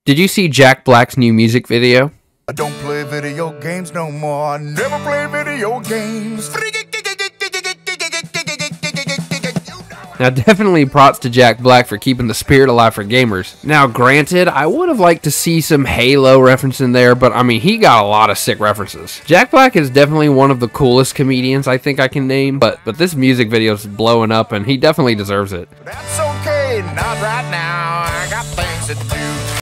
Did you see Jack Black's new music video? I don't play video games no more. I never play video games. Now, definitely props to Jack Black for keeping the spirit alive for gamers. Now, granted, I would have liked to see some Halo reference in there, but I mean, he got a lot of sick references. Jack Black is definitely one of the coolest comedians I think I can name, but this music video is blowing up, and he definitely deserves it. That's okay, not right now. I got things to do.